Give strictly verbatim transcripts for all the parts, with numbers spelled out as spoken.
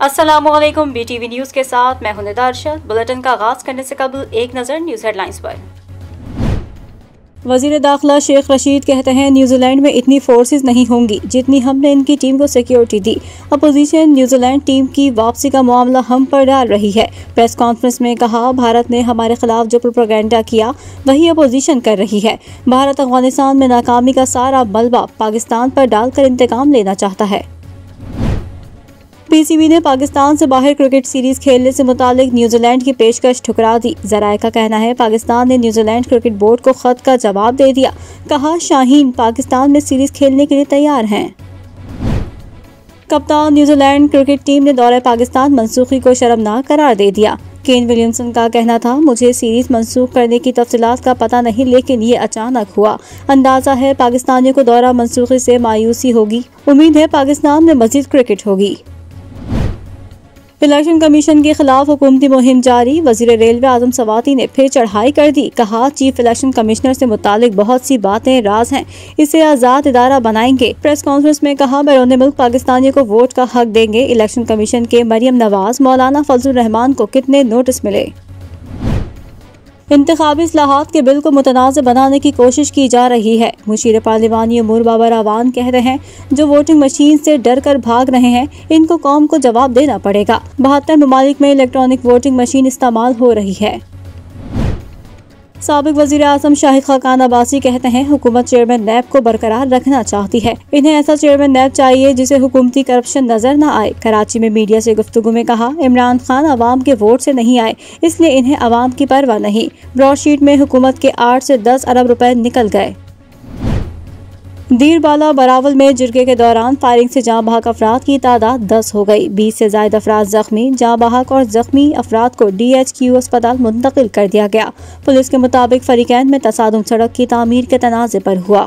अस्सलामुअलैकुम, BTV news के साथ मैं हूं निदा अरशद। बुलेटिन का आगाज़ करने से कबल एक नज़र न्यूज़ हेडलाइंस पर। वज़ीर दाखिला शेख रशीद कहते हैं न्यूजीलैंड में इतनी फोर्सेस नहीं होंगी जितनी हमने इनकी टीम को सिक्योरिटी दी। अपोजिशन न्यूजीलैंड टीम की वापसी का मामला हम पर डाल रही है। प्रेस कॉन्फ्रेंस में कहा, भारत ने हमारे खिलाफ जो प्रोपेगेंडा किया वही अपोजिशन कर रही है। भारत अफगानिस्तान में नाकामी का सारा मलबा पाकिस्तान पर डालकर इंतकाम लेना चाहता है। पीसीबी ने पाकिस्तान से बाहर क्रिकेट सीरीज खेलने से मुतालिक न्यूजीलैंड की पेशकश ठुकरा दी। जराये का कहना है पाकिस्तान ने न्यूजीलैंड क्रिकेट बोर्ड को खत का जवाब दे दिया। कहा, शाहीन पाकिस्तान में सीरीज खेलने के लिए तैयार हैं। कप्तान न्यूजीलैंड क्रिकेट टीम ने दौरे पाकिस्तान मनसूखी को शर्मनाक करार दे दिया। केन विलियमसन का कहना था, मुझे सीरीज मनसूख करने की तफसीलात का पता नहीं, लेकिन ये अचानक हुआ। अंदाजा है पाकिस्तानियों को दौरा मनसूखी से मायूसी होगी। उम्मीद है पाकिस्तान में मजीद क्रिकेट होगी। इलेक्शन कमीशन के खिलाफ हुकूमती मुहिम जारी। वजीर रेलवे आजम सवाती ने फिर चढ़ाई कर दी। कहा, चीफ इलेक्शन कमिश्नर से मुतालिक बहुत सी बातें राज हैं, इसे आज़ाद इदारा बनाएंगे। प्रेस कॉन्फ्रेंस में कहा, बैरून मुल्क पाकिस्तानियों को वोट का हक देंगे। इलेक्शन कमीशन के मरियम नवाज, मौलाना फजलुर रहमान को कितने नोटिस मिले। इंतखाबी इस्लाहात के बिल को मुतनाज़ बनाने की कोशिश की जा रही है। मुशीर पार्लिमानी उमूर बाबर अवान कह रहे हैं, जो वोटिंग मशीन से डर कर भाग रहे हैं इनको कौम को जवाब देना पड़ेगा। बहत्तर ममालिक में इलेक्ट्रॉनिक वोटिंग मशीन इस्तेमाल हो रही है। साबिक वजीर आज़म शाहिद खाकान अब्बासी कहते हैं, हुकूमत चेयरमैन नैब को बरकरार रखना चाहती है। इन्हें ऐसा चेयरमैन नैब चाहिए जिसे हुकूमती करप्शन नजर न आए। कराची में मीडिया से गुफ्तगू में कहा, इमरान खान अवाम के वोट से नहीं आए, इसलिए इन्हें अवाम की परवाह नहीं। ब्रॉडशीट में हुकूमत के आठ से दस अरब रुपए निकल गए। दीरबाला बरावल में जिरगे के दौरान फायरिंग से जाँ बहक अफराद की तादाद दस हो गई। बीस से ज्यादा अफराद जख्मी। जाँ बहक और जख्मी अफराद को डी एच क्यू अस्पताल मुंतकिल कर दिया गया। पुलिस के मुताबिक फरीकैन में तसादुम सड़क की तामीर के तनाज़े पर हुआ।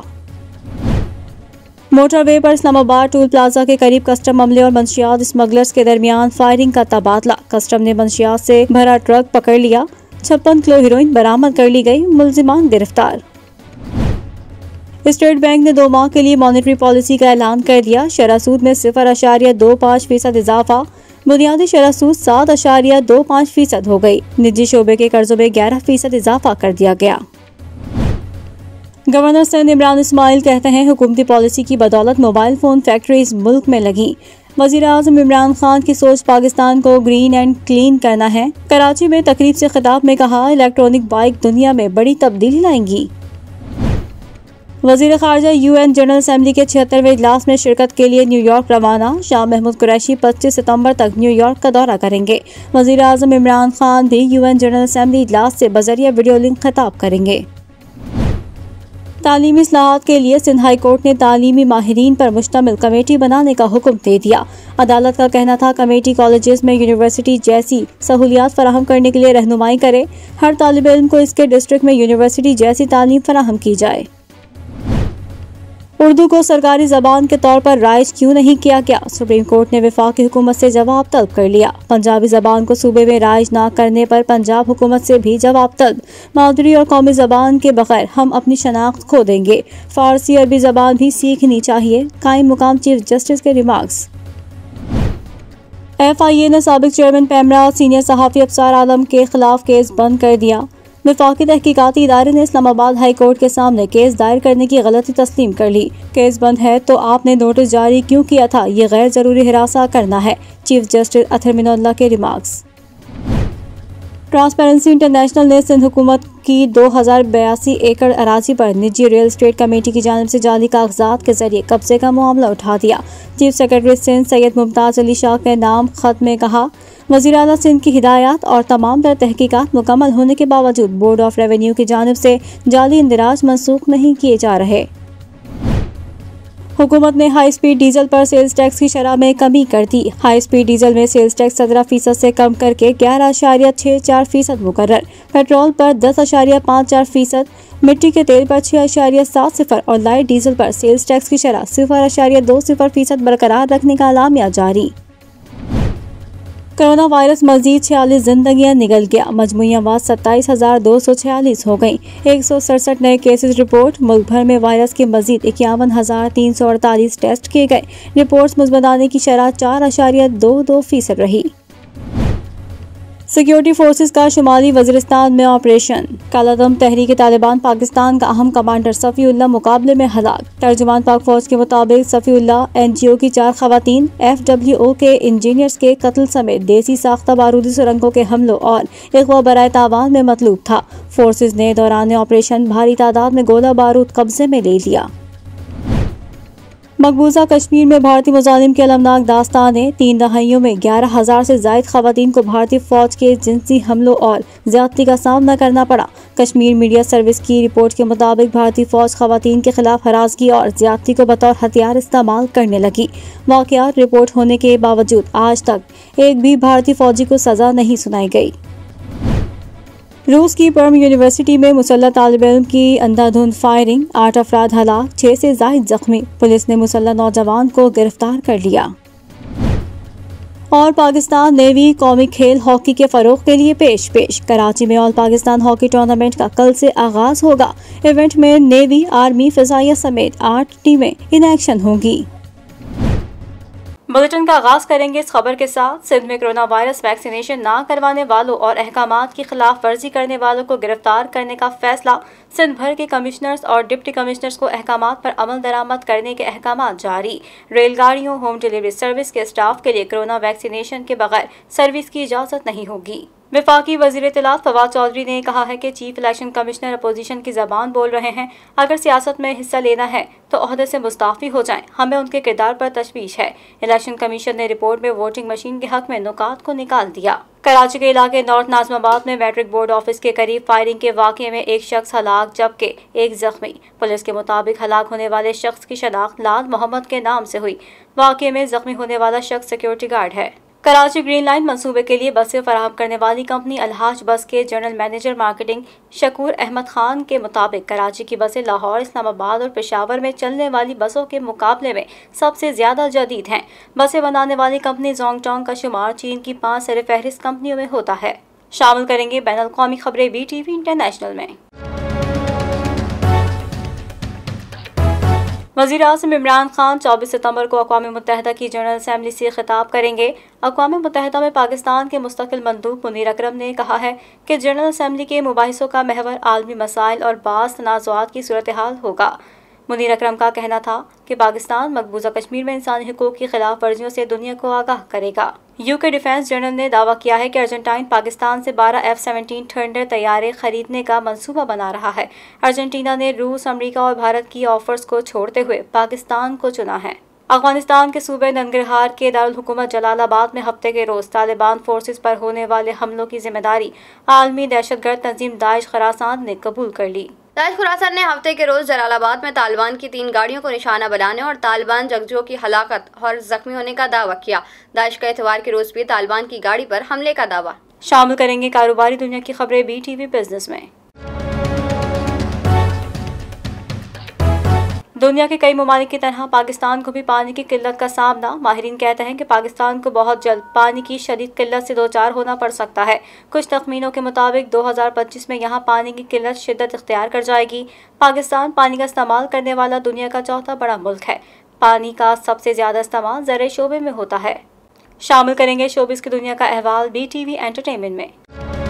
मोटरवे पर इस्लामाबाद टूल प्लाजा के करीब कस्टम अमले और मंशियात स्मगलर्स के दरमियान फायरिंग का तबादला। कस्टम ने मंशियात से भरा ट्रक पकड़ लिया। छप्पन किलो हेरोइन बरामद कर ली गई। मुलजिमान गिरफ्तार। स्टेट बैंक ने दो माह के लिए मॉनेटरी पॉलिसी का ऐलान कर दिया। शरह सूद में सिफर अशारिया दो पाँच फीसद इजाफा। बुनियादी शरह सूद सात अशारिया दो पाँच फीसद हो गई। निजी शोबे के कर्जों में ग्यारह फीसद इजाफा कर दिया गया। गवर्नर सिंध इमरान इस्माइल कहते हैं, हुकूमती पॉलिसी की बदौलत मोबाइल फोन फैक्ट्रीज मुल्क में लगी। वजीर आज़म इमरान खान की सोच पाकिस्तान को ग्रीन एंड क्लीन करना है। कराची में तकरीब से खिताब में कहा, इलेक्ट्रॉनिक बाइक दुनिया में बड़ी तब्दीली लाएंगी। वज़ीर ख़ारजा यूएन जनरल असेंबली के छिहत्तरवें इजलास में शिरकत के लिए न्यूयॉर्क रवाना। शाह महमूद कुरैशी पच्चीस सितंबर तक न्यूयॉर्क का दौरा करेंगे। वज़ीर आज़म इमरान खान भी यूएन जनरल असेंबली इजलास से बजरिया वीडियो लिंक खिताब करेंगे। तालीमी इस्लाहात के लिए सिंध हाई कोर्ट ने तालीमी माहिरीन पर मुश्तमिल कमेटी बनाने का हुक्म दे दिया। अदालत का कहना था, कमेटी कॉलेजेस में यूनिवर्सिटी जैसी सहूलियात फराहम करने के लिए रहनुमाई करे। हर तालिब इल्म को इसके डिस्ट्रिक्ट में यूनिवर्सिटी जैसी तालीम फराहम की जाए। उर्दू को सरकारी जबान के तौर पर राइज क्यों नहीं किया गया? सुप्रीम कोर्ट ने वफाकी हुकूमत से जवाब तलब कर लिया। पंजाबी जबान को सूबे में राइज न करने पर पंजाब हुकूमत से भी जवाब तलब। मादरी और कौमी जबान के बगैर हम अपनी शनाख्त खो देंगे। फारसी अरबी जबान भी सीखनी चाहिए। कायम मुकाम चीफ जस्टिस के रिमार्क्स। एफ आई ए ने साबिक चेयरमैन पैमरा सीनियर सहाफ़ी अफसार आलम के खिलाफ केस बंद कर दिया। वफाकी तहकीकाती इदारे ने इस्लामाबाद हाई कोर्ट के सामने केस दायर करने की गलती तस्लीम कर ली। केस बंद है तो आपने नोटिस जारी क्यों किया था? ये गैर जरूरी हिरासा करना है। चीफ जस्टिस अथर मिनल्ला के रिमार्क्स। ट्रांसपेरेंसी इंटरनेशनल ने सिंध हुकूमत की दो हजार बयासी एकड़ अराजी पर निजी रियल एस्टेट कमेटी की जानिब से जाली कागजात के जरिए कब्जे का मामला उठा दिया। चीफ सेक्रेटरी सिंध सैयद मुमताज अली शाह के नाम खत में कहा, वज़ीर आला सिंध की हिदायत और तमाम तर तहकीकात मुकम्मल होने के बावजूद बोर्ड ऑफ रेवेन्यू की जानिब से जाली इंदिराज मनसूख नहीं किए जा रहे। हुकूमत ने हाई स्पीड डीजल पर सेल्स टैक्स की शरह में कमी कर दी। हाई स्पीड डीजल में सेल्स टैक्स सत्रह फीसद से कम करके ग्यारह अशारिया छः चार फीसद मुकर्रर। पेट्रोल पर दस अशारिया पाँच चार फीसद, मिट्टी के तेल पर छः अशारिया सात सिफर और लाइट डीजल पर सेल्स टैक्स की शरह सिफर अशारिया दो सिफर फीसद बरकरार रखने का अलामिया जारी। कोरोना वायरस मजीद छियालीस जिंदगियां निगल गया। मजमूई आवाज सत्ताईस हजार दो सौ छियालीस हो गई। एक सौ सड़सठ नए केसेस रिपोर्ट। मुल्क भर में वायरस के मजीद इक्यावन हजार तीन सौ अड़तालीस टेस्ट किए गए। रिपोर्ट्स मुस्बत आने की शरह चार अशारिया दो दो फीसद रही। सिक्योरिटी फोर्सेस का शुमाली वजीरिस्तान में ऑपरेशन। कालादम तहरीक तालिबान पाकिस्तान का अहम कमांडर सफ़ीउल्लाह मुकाबले में हलाक। तर्जुमान पाक फौज के मुताबिक सफ़ीउल्लाह एनजीओ की चार खवातीन, एफ डब्ल्यू ओ के इंजीनियर्स के कत्ल समेत देसी साख्ता बारूदी सुरंगों के हमलों और इग़वा बराए तावान में मतलूब था। फोर्सेस ने दौरान ऑपरेशन भारी तादाद में गोला बारूद कब्जे में ले लिया। मकबूजा कश्मीर में भारतीय मुजालिम की अलमनाक दास्तानें। तीन दहाइयों में ग्यारह हजार से जायद खवातीन को भारतीय फौज के जिनसी हमलों और ज्यादती का सामना करना पड़ा। कश्मीर मीडिया सर्विस की रिपोर्ट के मुताबिक भारतीय फौज खवातीन के खिलाफ हरासगी और ज्यादती को बतौर हथियार इस्तेमाल करने लगी। वाक़यात रिपोर्ट होने के बावजूद आज तक एक भी भारतीय फौजी को सजा नहीं सुनाई गई। रूस की पर्म यूनिवर्सिटी में मुसल्लह तालिब इल्म की अंधाधुंध फायरिंग। आठ अफराद हलाक, छह से जायद जख्मी। पुलिस ने मुसल्लह नौजवान को गिरफ्तार कर लिया। और पाकिस्तान नेवी कौमी खेल हॉकी के फरोग के लिए पेश पेश। कराची में ऑल पाकिस्तान हॉकी टूर्नामेंट का कल से आगाज होगा। इवेंट में नेवी, आर्मी, फिजाइया समेत आठ टीमें इन एक्शन होंगी। बुलेटिन का आगाज करेंगे इस खबर के साथ। सिंध में कोरोना वायरस वैक्सीनेशन ना करवाने वालों और अहकामात की खिलाफ वर्जी करने वालों को गिरफ्तार करने का फैसला। सिंध भर के कमिश्नर्स और डिप्टी कमिश्नर्स को अहकामात पर अमल दरामद करने के अहकामात जारी। रेलगाड़ियों, होम डिलीवरी सर्विस के स्टाफ के लिए कोरोना वैक्सीनेशन के बगैर सर्विस की इजाजत नहीं होगी। वफाकी वजीर इत्तलात फवाद चौधरी ने कहा है कि चीफ इलेक्शन कमिश्नर अपोजिशन की जबान बोल रहे हैं। अगर सियासत में हिस्सा लेना है तो ओहदे से मुस्ताफी हो जाएं। हमें उनके किरदार पर तशवीश है। इलेक्शन कमीशन ने रिपोर्ट में वोटिंग मशीन के हक में नुकात को निकाल दिया। कराची के इलाके नॉर्थ नाजमाबाद में मैट्रिक बोर्ड ऑफिस के करीब फायरिंग के वाक़े में एक शख्स हलाक जबकि एक जख्मी। पुलिस के मुताबिक हलाक होने वाले शख्स की शनाख्त लाल मोहम्मद के नाम से हुई। वाक़े में जख्मी होने वाला शख्स सिक्योरिटी गार्ड है। कराची ग्रीन लाइन मंसूबे के लिए बसें फराहम करने वाली कंपनी अलहाज बस के general manager marketing Shakoor Ahmed Khan के मुताबिक कराची की बसें लाहौर, इस्लामाबाद और पेशावर में चलने वाली बसों के मुकाबले में सबसे ज्यादा जदीद हैं। बसें बनाने वाली कंपनी जोंगटोंग का शुमार चीन की पांच सर फहरिस्त कंपनियों में होता है। शामिल करेंगे बैन अल-अक़वामी खबरें बी टीवी इंटरनेशनल में। वज़ीर आज़म इमरान खान चौबीस सितंबर को अक़वाम मुत्तहिदा की जनरल असेंबली से खिताब करेंगे। अक़वाम मुत्तहिदा में पाकिस्तान के मुस्तक़िल मंदूब मुनीर अकरम ने कहा है कि जनरल असेंबली के मुबाहिसों का महवर आलमी मसाइल और बाज़ तनाज़ुआत की सूरत हाल होगा। मुनीर अकरम का कहना था कि पाकिस्तान मकबूजा कश्मीर में इंसानी हुकूक की खिलाफ वर्जियों से दुनिया को आगाह करेगा। यूके डिफेंस जनरल ने दावा किया है कि अर्जेंटाइन पाकिस्तान से बारह एफ सेवनटीन थंडर तैयारे खरीदने का मंसूबा बना रहा है। अर्जेंटीना ने रूस, अमेरिका और भारत की ऑफर्स को छोड़ते हुए पाकिस्तान को चुना है। अफगानिस्तान के सूबे नंगरहार के दारुल हुकूमत जलालाबाद में हफ्ते के रोज तालिबान फोर्सेस पर होने वाले हमलों की जिम्मेदारी आलमी दहशतगर्द तंजीम दाइश खुरासान ने कबूल कर ली। दाइश खुरासान ने हफ्ते के रोज जलालाबाद में तालिबान की तीन गाड़ियों को निशाना बनाने और तालिबान जंगजुओं की हलाकत और जख्मी होने का दावा किया। दाइश का इतवार के रोज भी तालिबान की गाड़ी पर हमले का दावा। शामिल करेंगे कारोबारी दुनिया की खबरें बी टीवी बिजनेस में। दुनिया के कई ममालिक की तरह पाकिस्तान को भी पानी की किल्लत का सामना। माहिरीन कहते हैं कि पाकिस्तान को बहुत जल्द पानी की शदीद किल्लत से दो चार होना पड़ सकता है। कुछ तखमीनों के मुताबिक दो हज़ार पच्चीस में यहाँ पानी की किल्लत शिद्दत इख्तियार कर जाएगी। पाकिस्तान पानी का इस्तेमाल करने वाला दुनिया का चौथा बड़ा मुल्क है। पानी का सबसे ज्यादा इस्तेमाल ज़राई शोबे में होता है। शामिल करेंगे शोबिस की दुनिया का अहवाल बी टीवी एंटरटेनमेंट में।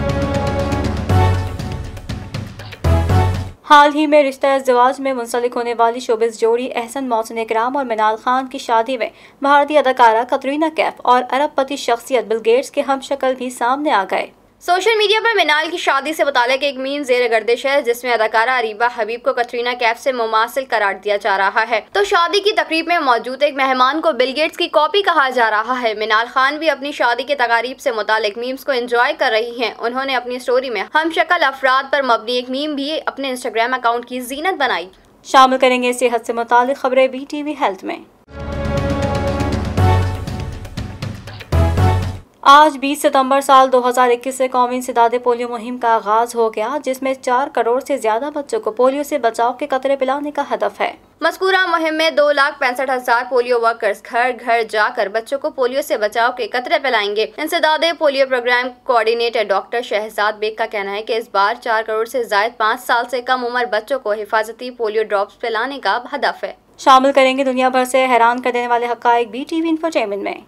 हाल ही में रिश्ता इज़्दिवाज में मुंसलिक होने वाली शोबिस जोड़ी एहसन मोहसिन इकराम और मिनाल खान की शादी में भारतीय अदाकारा कतरीना कैफ और अरबपति शख्सियत बिल गेट्स के हमशक्ल भी सामने आ गए। सोशल मीडिया पर मिनाल की शादी से मुतालिक एक मीम ज़ेर गर्दिश है जिसमें अदाकारा अरीबा हबीब को कतरीना कैफ से मुमासिल करार दिया जा रहा है। तो शादी की तकरीब में मौजूद एक मेहमान को बिल गेट्स की कॉपी कहा जा रहा है। मिनाल खान भी अपनी शादी की तकारीब से मुतालिक मीम्स को एंजॉय कर रही हैं। उन्होंने अपनी स्टोरी में हमशक्ल अफराद पर मबनी एक मीम भी अपने इंस्टाग्राम अकाउंट की जीनत बनाई। शामिल करेंगे सेहत से मुतालिक खबरें बी टीवी हेल्थ में। आज बीस सितंबर साल दो हज़ार इक्कीस से कौमी इंसदादे पोलियो मुहिम का आगाज हो गया, जिसमें चार करोड़ से ज्यादा बच्चों को पोलियो से बचाव के कतरे पिलाने का हदफ है। मज़कूरा मुहिम में दो लाख पैंसठ हजार पोलियो वर्कर्स घर घर जाकर बच्चों को पोलियो से बचाव के कतरे पिलाएंगे। इंसदादे polio programme coordinator doctor Shahzad Baig का कहना है कि इस बार चार करोड़ से ज्यादा पाँच साल से कम उम्र बच्चों को हिफाजती पोलियो ड्रॉप्स पिलाने का हदफ है। शामिल करेंगे दुनिया भर से हैरान कर देने वाले हक़ाइक़ बी टीवी इंफोटेनमेंट में।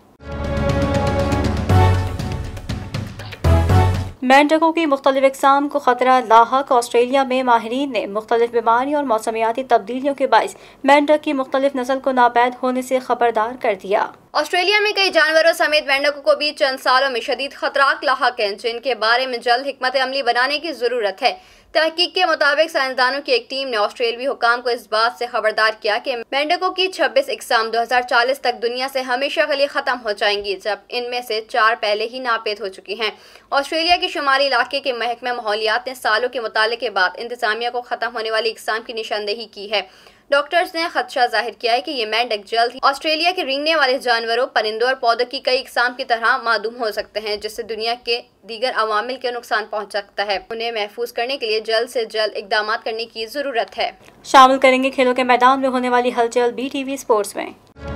मेंढकों की मुख्तलिफ इक़साम को खतरा लाहक। ऑस्ट्रेलिया में माहिरीन ने मुख्तलिफ बीमारी और मौसमियाती तब्दीलियों के बाइस मेंढक की मुख्तलिफ नस्ल को नापैद होने से खबरदार कर दिया। ऑस्ट्रेलिया में कई जानवरों समेत मेंढकों को भी चंद सालों में शदीद खतराक लाहक हैं, जिनके बारे में जल्द हिकमत अमली बनाने की जरूरत है। तहकीक के मुताबिक साइंसदानों की एक टीम ने ऑस्ट्रेलियाई हुकाम को इस बात से खबरदार किया कि मेंढकों की छब्बीस इक़साम दो हज़ार चालीस तक दुनिया से हमेशा के लिए खत्म हो जाएंगी, जब इनमें से चार पहले ही नापेद हो चुकी हैं। ऑस्ट्रेलिया के शुमारी इलाके के महकमा माहौलियात ने सालों के मुताले के बाद इंतजामिया को खत्म होने वाली इक़साम की निशानदेही की है। डॉक्टर्स ने खदशा जाहिर किया है कि ये मेंढक जल्द ही ऑस्ट्रेलिया के रेंगने वाले जानवरों, परिंदों और पौधों की कई इक़साम की तरह मादूम हो सकते हैं, जिससे दुनिया के दीगर अवामिल के नुकसान पहुंच सकता है। उन्हें महफूज करने के लिए जल्द से जल्द इकदाम करने की जरूरत है। शामिल करेंगे खेलों के मैदान में होने वाली हलचल बी टीवी स्पोर्ट्स में।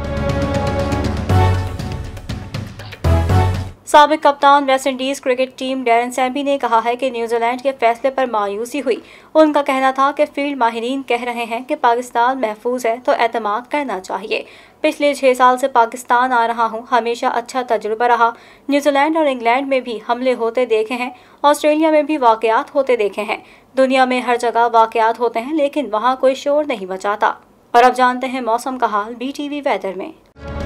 साबिक कप्तान West Indies cricket team Darren Sammy ने कहा है कि न्यूजीलैंड के फैसले पर मायूसी हुई। उनका कहना था कि फील्ड माहिरीन कह रहे हैं कि पाकिस्तान महफूज है तो एतमाद करना चाहिए। पिछले छः साल से पाकिस्तान आ रहा हूँ, हमेशा अच्छा तजुर्बा रहा। न्यूजीलैंड और इंग्लैंड में भी हमले होते देखे हैं, ऑस्ट्रेलिया में भी वाक़यात होते देखे हैं। दुनिया में हर जगह वाक़यात होते हैं, लेकिन वहाँ कोई शोर नहीं मचाता। और अब जानते हैं मौसम का हाल बी टी वी वेदर में।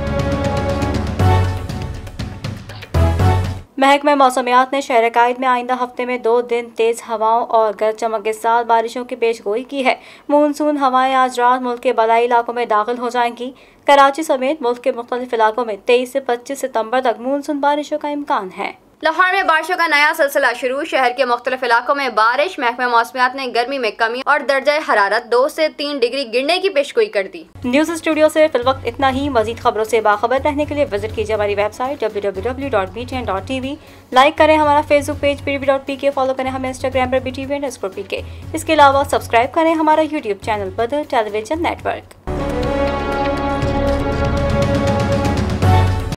महकमा मौसमियात ने शहर कायद में आइंदा हफ्ते में दो दिन तेज हवाओं और गरज चमक के साथ बारिशों की पेशगोई की है। मानसून हवाएं आज रात मुल्क के बलाई इलाकों में दाखिल हो जाएंगी। कराची समेत मुल्क के मुख्तलिफ इलाकों में तेईस से पच्चीस सितंबर तक मानसून बारिशों का इम्कान है। लाहौर में बारिशों का नया सिलसिला शुरू। शहर के मुख्तलिफ इलाकों में बारिश। महकमा मौसमियात ने गर्मी में कमी और दर्जा हरारत दो से तीन डिग्री गिरने की पेशगोई कर दी। न्यूज स्टूडियो से फिलवक्त इतना ही। मजीद खबरों से बाखबर रहने के लिए विजिट कीजिए हमारी website W W W dot B T N dot T V. Like करें हमारा Facebook page P T V dot P K. Follow करें हमें इंस्टाग्राम पर B T V underscore P K. इसके अलावा सब्सक्राइब करें हमारा YouTube channel Badar television network.